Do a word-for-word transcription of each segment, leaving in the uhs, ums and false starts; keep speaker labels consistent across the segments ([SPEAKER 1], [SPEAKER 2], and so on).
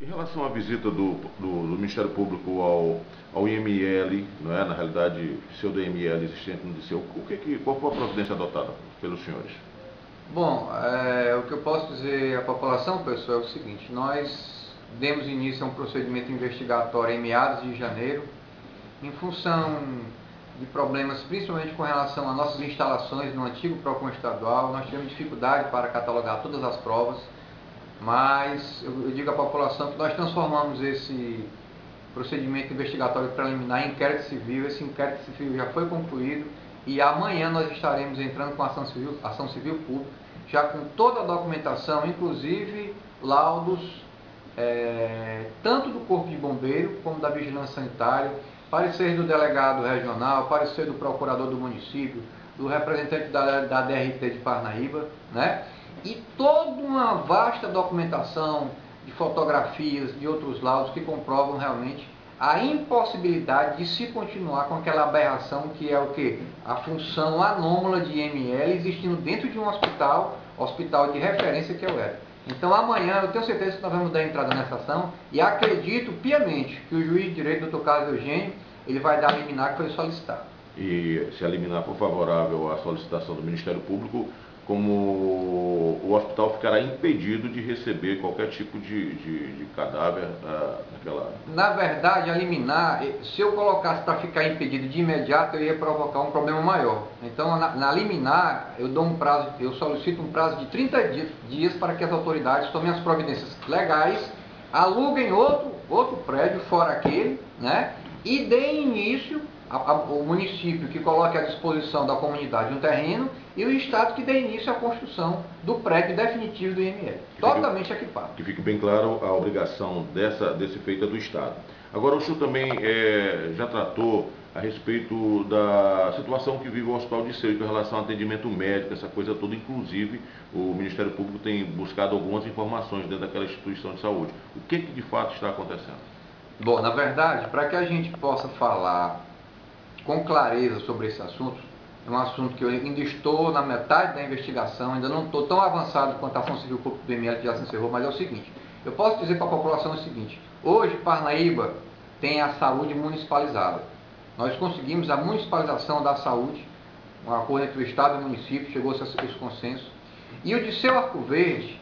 [SPEAKER 1] Em relação à visita do, do, do Ministério Público ao, ao I M L, não é? Na realidade, pseudo I M L existente no Liceu, o que, que, qual foi a providência adotada pelos senhores?
[SPEAKER 2] Bom, é, o que eu posso dizer à população, pessoal, é o seguinte: nós demos início a um procedimento investigatório em meados de janeiro, em função de problemas, principalmente com relação às nossas instalações no antigo PROCON estadual. Nós tivemos dificuldade para catalogar todas as provas, mas eu digo à população que nós transformamos esse procedimento investigatório preliminar em inquérito civil. Esse inquérito civil já foi concluído e amanhã nós estaremos entrando com ação civil, ação civil pública, já com toda a documentação, inclusive laudos, é, tanto do Corpo de Bombeiro como da Vigilância Sanitária, parecer do delegado regional, parecer do procurador do município, do representante da, da D R T de Parnaíba, né? E toda uma vasta documentação de fotografias, de outros laudos que comprovam realmente a impossibilidade de se continuar com aquela aberração que é o que? A função anômala de I M L existindo dentro de um hospital, hospital de referência que é o ERA. Então amanhã eu tenho certeza que nós vamos dar entrada nessa ação e acredito piamente que o juiz de direito, doutor Carlos Eugênio, ele vai dar a liminar que foi solicitado.
[SPEAKER 1] E se a liminar for favorável à solicitação do Ministério Público, como o hospital ficará impedido de receber qualquer tipo de, de, de cadáver ah, naquela...
[SPEAKER 2] Na verdade, a liminar, se eu colocasse para ficar impedido de imediato, eu ia provocar um problema maior. Então, na, na liminar, eu dou um prazo, eu solicito um prazo de trinta dias para que as autoridades tomem as providências legais, aluguem outro, outro prédio fora aquele, né? E deem início ao município que coloque à disposição da comunidade um terreno e o Estado que dê início à construção do prédio definitivo do I M L, totalmente equipado.
[SPEAKER 1] Que fique bem claro, a obrigação dessa, desse feito é do Estado. Agora, o senhor também é, já tratou a respeito da situação que vive o Hospital de Liceu com relação ao atendimento médico, essa coisa toda. Inclusive, o Ministério Público tem buscado algumas informações dentro daquela instituição de saúde. O que, que de fato está acontecendo?
[SPEAKER 2] Bom, na verdade, para que a gente possa falar com clareza sobre esse assunto, é um assunto que eu ainda estou na metade da investigação, ainda não estou tão avançado quanto a ação civil pública do I M L que já se encerrou, mas é o seguinte: eu posso dizer para a população o seguinte: hoje Parnaíba tem a saúde municipalizada. Nós conseguimos a municipalização da saúde, um acordo entre o Estado e o município, chegou-se a esse consenso. E o Liceu Arco Verde,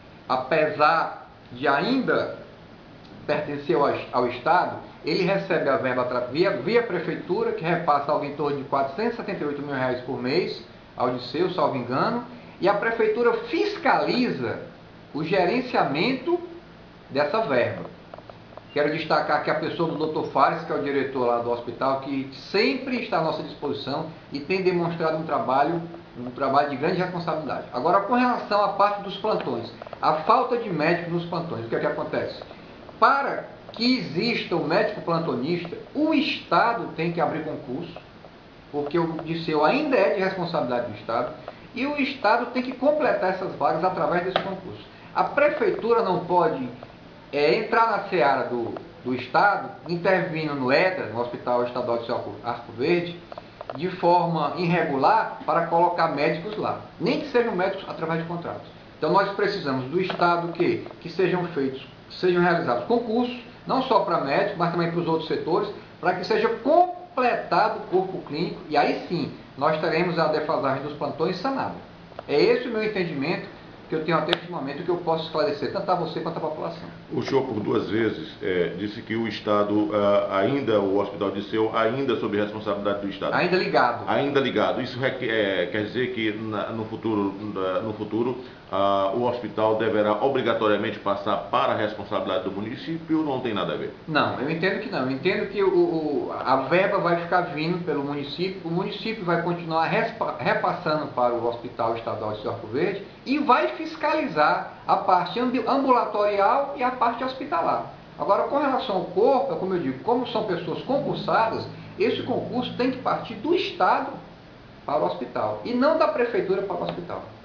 [SPEAKER 2] apesar de ainda pertencer ao, ao Estado, ele recebe a verba via, via Prefeitura, que repassa algo em torno de quatrocentos e setenta e oito mil reais por mês ao Liceu, salvo engano, e a Prefeitura fiscaliza o gerenciamento dessa verba. Quero destacar que a pessoa do doutor Fares, que é o diretor lá do hospital, que sempre está à nossa disposição e tem demonstrado um trabalho, um trabalho de grande responsabilidade. Agora, com relação à parte dos plantões, a falta de médicos nos plantões, o que é que acontece? Para que exista o médico plantonista, o Estado tem que abrir concurso, porque o Liceu ainda é de responsabilidade do Estado, e o Estado tem que completar essas vagas através desse concurso. A Prefeitura não pode é, entrar na seara do, do Estado, intervindo no EDRA, no Hospital Estadual de Arco Verde, de forma irregular para colocar médicos lá, nem que sejam médicos através de contratos. Então nós precisamos do Estado que, que sejam feitos, sejam realizados concursos, não só para médicos, mas também para os outros setores, para que seja completado o corpo clínico, e aí sim nós teremos a defasagem dos plantões sanada. É esse o meu entendimento, que eu tenho até esse momento, que eu posso esclarecer tanto a você quanto a população.
[SPEAKER 1] O senhor, por duas vezes, é, disse que o Estado, ah, ainda, o Hospital de Liceu, ainda sob responsabilidade do Estado.
[SPEAKER 2] Ainda ligado.
[SPEAKER 1] Ainda ligado. Isso requer, é, quer dizer que na, no futuro, na, no futuro ah, o hospital deverá obrigatoriamente passar para a responsabilidade do município ou não tem nada a ver?
[SPEAKER 2] Não, eu entendo que não. Eu entendo que o, o, a verba vai ficar vindo pelo município, o município vai continuar respa, repassando para o Hospital Estadual de Arco Verde e vai fiscalizar a parte ambulatorial e a parte hospitalar. Agora, com relação ao corpo, como eu digo, como são pessoas concursadas, esse concurso tem que partir do Estado para o hospital e não da Prefeitura para o hospital.